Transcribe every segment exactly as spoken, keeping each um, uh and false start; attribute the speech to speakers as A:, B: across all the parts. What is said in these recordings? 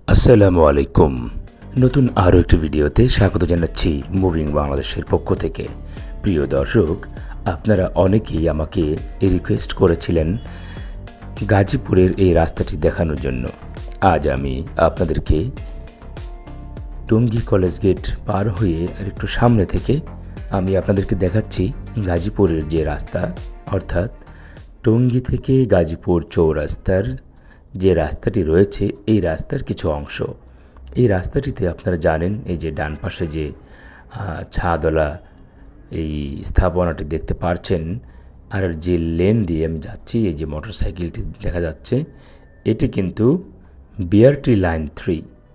A: আসসালামু আলাইকুম। নতুন আরও একটি ভিডিওতে স্বাগত জানাচ্ছি মুভিং বাংলাদেশের পক্ষ থেকে। প্রিয় দর্শক, আপনারা অনেকেই আমাকে রিকোয়েস্ট করেছিলেন গাজীপুরের এই রাস্তাটি দেখানোর জন্য। আজ আমি আপনাদেরকে টঙ্গী কলেজ গেট পার হয়ে আর একটু সামনে থেকে আমি আপনাদেরকে দেখাচ্ছি গাজীপুরের যে রাস্তা, অর্থাৎ টঙ্গী থেকে গাজীপুর চৌরাস্তার যে রাস্তাটি রয়েছে এই রাস্তার কিছু অংশ। এই রাস্তাটিতে আপনারা জানেন, এই যে ডান পাশে যে ছাদওয়ালা এই স্থাপনাটি দেখতে পারছেন, আর যে লেন দিয়ে আমি যাচ্ছি, এই যে মোটরসাইকেলটি দেখা যাচ্ছে, এটি কিন্তু বিআরটি লাইন থ্রি।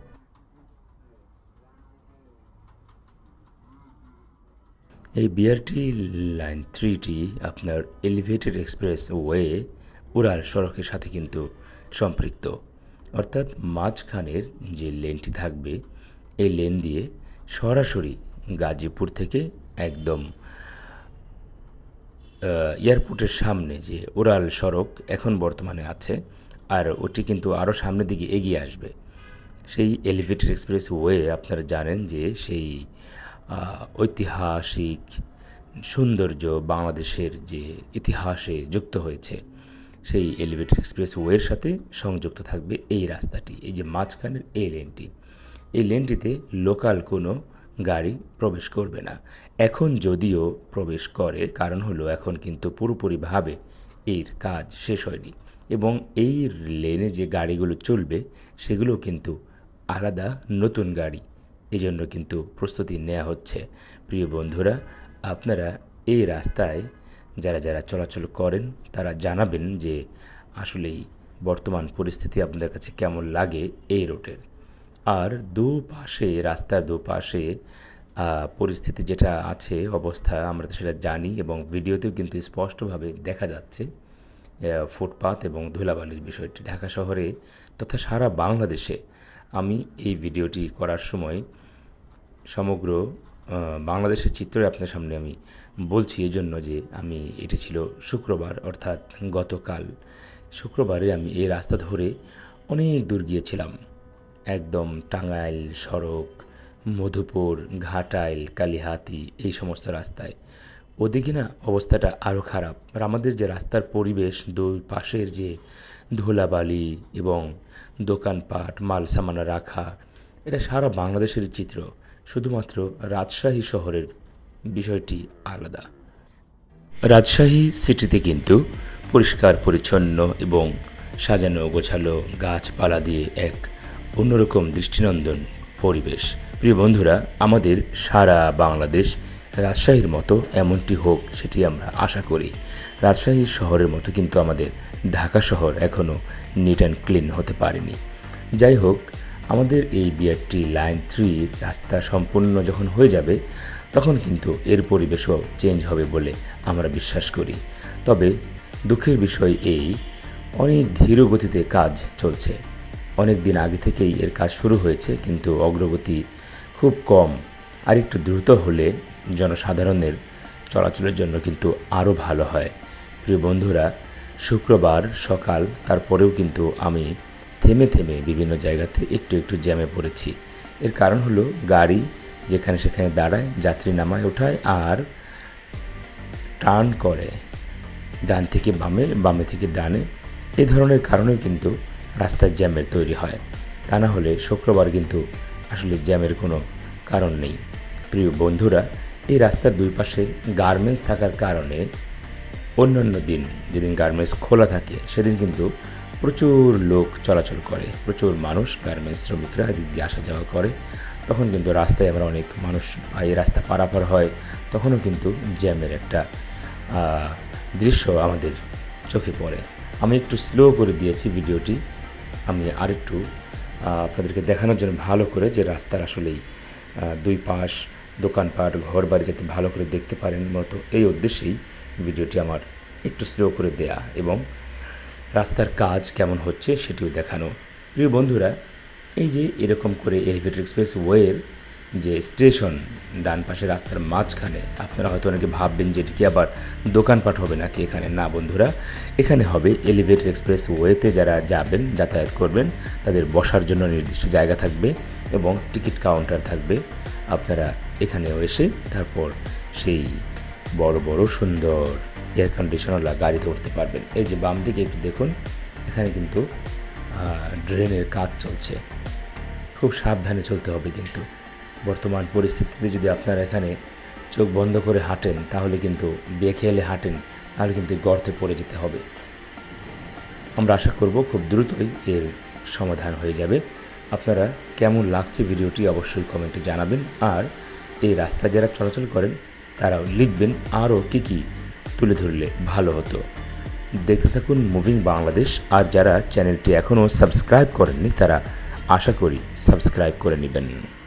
A: এই বিআরটি লাইন থ্রিটি আপনার এলিভেটেড এক্সপ্রেস ওয়ে উড়াল সড়কের সাথে কিন্তু সম্পৃক্ত, অর্থাৎ মাঝখানের যে লেনটি থাকবে এই লেন দিয়ে সরাসরি গাজীপুর থেকে একদম এয়ারপোর্টের সামনে যে উড়াল সড়ক এখন বর্তমানে আছে, আর ওটি কিন্তু আরও সামনের দিকে এগিয়ে আসবে। সেই এলিভেটেড এক্সপ্রেস ওয়ে আপনারা জানেন যে সেই ঐতিহাসিক সৌন্দর্য বাংলাদেশের যে ইতিহাসে যুক্ত হয়েছে, সেই এলিভেটেড এক্সপ্রেস ওয়ের সাথে সংযুক্ত থাকবে এই রাস্তাটি। এই যে মাঝখানের এই লেনটি, এই লেনটিতে লোকাল কোনো গাড়ি প্রবেশ করবে না। এখন যদিও প্রবেশ করে, কারণ হলো এখন কিন্তু পুরোপুরিভাবে এর কাজ শেষ হয়নি, এবং এই লেনে যে গাড়িগুলো চলবে সেগুলো কিন্তু আলাদা নতুন গাড়ি, এই জন্য কিন্তু প্রস্তুতি নেওয়া হচ্ছে। প্রিয় বন্ধুরা, আপনারা এই রাস্তায় যারা যারা চলাচল করেন তারা জানাবেন যে আসলেই বর্তমান পরিস্থিতি আপনাদের কাছে কেমন লাগে এই রোডের। আর দুপাশে, রাস্তার দুপাশে পরিস্থিতি যেটা আছে, অবস্থা আমরা তো সেটা জানি, এবং ভিডিওতেও কিন্তু স্পষ্টভাবে দেখা যাচ্ছে ফুটপাত এবং ধুলাবালির বিষয়টি। ঢাকা শহরে তথা সারা বাংলাদেশে আমি এই ভিডিওটি করার সময় সমগ্র বাংলাদেশের চিত্র আপনার সামনে আমি বলছি, এই জন্য যে আমি এটি ছিল শুক্রবার, অর্থাৎ গতকাল শুক্রবারে আমি এই রাস্তা ধরে অনেক দূর গিয়েছিলাম, একদম টাঙ্গাইল সড়ক, মধুপুর, ঘাটাইল, কালিহাতি, এই সমস্ত রাস্তায়। ওদিকে না অবস্থাটা আরও খারাপ। আর আমাদের যে রাস্তার পরিবেশ, দুই পাশের যে ধুলাবালি এবং দোকানপাট, মাল সামানা রাখা, এটা সারা বাংলাদেশের চিত্র। শুধুমাত্র রাজশাহী শহরের বিষয়টি আলাদা। রাজশাহী সিটিতে কিন্তু পরিষ্কার পরিচ্ছন্ন এবং সাজানো গোছালো গাছপালা দিয়ে এক অন্যরকম দৃষ্টিনন্দন পরিবেশ। প্রিয় বন্ধুরা, আমাদের সারা বাংলাদেশ রাজশাহীর মতো এমনটি হোক, সেটি আমরা আশা করি। রাজশাহী শহরের মতো কিন্তু আমাদের ঢাকা শহর এখনও নিট অ্যান্ড ক্লিন হতে পারেনি। যাই হোক, আমাদের এই বিআরটি লাইন থ্রি রাস্তা সম্পূর্ণ যখন হয়ে যাবে, তখন কিন্তু এর পরিবেশও চেঞ্জ হবে বলে আমরা বিশ্বাস করি। তবে দুঃখের বিষয় এই, অনেক ধীর গতিতে কাজ চলছে। অনেক দিন আগে থেকেই এর কাজ শুরু হয়েছে, কিন্তু অগ্রগতি খুব কম। আর একটু দ্রুত হলে জনসাধারণের চলাচলের জন্য কিন্তু আরও ভালো হয়। প্রিয় বন্ধুরা, শুক্রবার সকাল, তারপরেও কিন্তু আমি থেমে থেমে বিভিন্ন জায়গাতে একটু একটু জ্যামে পড়েছি। এর কারণ হলো গাড়ি যেখানে সেখানে দাঁড়ায়, যাত্রী নামায় ওঠায় আর টার্ন করে, ডান থেকে বামে, বামে থেকে ডানে। এই ধরনের কারণেও কিন্তু রাস্তার জ্যামের তৈরি হয়। তা না হলে শুক্রবার কিন্তু আসলে জ্যামের কোনো কারণ নেই। প্রিয় বন্ধুরা, এই রাস্তার দুই পাশে গার্মেন্টস থাকার কারণে অন্যান্য দিন যেদিন গার্মেন্টস খোলা থাকে সেদিন কিন্তু প্রচুর লোক চলাচল করে, প্রচুর মানুষ, গার্মেন্টস শ্রমিকরা এদিক দিয়ে আসা যাওয়া করে। তখন কিন্তু রাস্তায় আমরা অনেক মানুষ এই রাস্তা পারাপার হয়, তখনও কিন্তু জ্যামের একটা দৃশ্য আমাদের চোখে পড়ে। আমি একটু স্লো করে দিয়েছি ভিডিওটি, আমি আরেকটু আপনাদেরকে দেখানোর জন্য ভালো করে, যে রাস্তার আসলেই দুই পাশ দোকানপাট, ঘর বাড়ি যাতে ভালো করে দেখতে পারেন মতো, এই উদ্দেশ্যেই ভিডিওটি আমার একটু স্লো করে দেয়া এবং রাস্তার কাজ কেমন হচ্ছে সেটিও দেখানো। প্রিয় বন্ধুরা, এই যে এরকম করে এলিভেটেড এক্সপ্রেস ওয়ের যে স্টেশন ডান পাশে রাস্তার মাঝখানে, আপনারা হয়তো অনেকে ভাববেন যে এটি কি আবার দোকানপাট হবে নাকি এখানে। না বন্ধুরা, এখানে হবে এলিভেটেড এক্সপ্রেস ওয়েতে যারা যাবেন, যাতায়াত করবেন, তাদের বসার জন্য নির্দিষ্ট জায়গা থাকবে এবং টিকিট কাউন্টার থাকবে। আপনারা এখানেও এসে তারপর সেই বড় বড় সুন্দর এয়ার কন্ডিশনারওয়ালা গাড়িতে উঠতে পারবেন। এই যে বাম দিকে একটু দেখুন, এখানে কিন্তু ড্রেনের কাজ চলছে, খুব সাবধানে চলতে হবে। কিন্তু বর্তমান পরিস্থিতিতে যদি আপনারা এখানে চোখ বন্ধ করে হাঁটেন, তাহলে কিন্তু বেখেয়ালে হাঁটেন, তাহলে কিন্তু গর্তে পড়ে যেতে হবে। আমরা আশা করব খুব দ্রুতই এর সমাধান হয়ে যাবে। আপনারা কেমন লাগছে ভিডিওটি অবশ্যই কমেন্টে জানাবেন, আর এই রাস্তা যারা চলাচল করেন তারাও লিখবেন আরও কী কী তুলে ধরলে ভালো হতো। দেখতে থাকুন মুভিং বাংলাদেশ। আর যারা চ্যানেলটি এখনও সাবস্ক্রাইব করেননি, তারা আশা করি সাবস্ক্রাইব করে নেবেন।